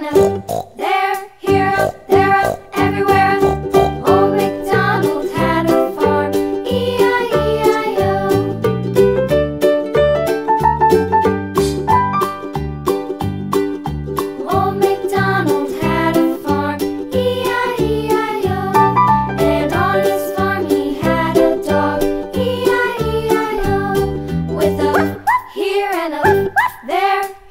and a there, here, up, there, up, everywhere. Old MacDonald had a farm, E-I-E-I-O. Old MacDonald had a farm, E-I-E-I-O. And on his farm he had a dog, E-I-E-I-O. With a here and a there.